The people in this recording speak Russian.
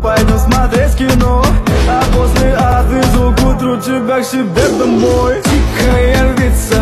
пойдем смотреть кино. А после отвезу к утру тебя к себе домой. Тихая львица,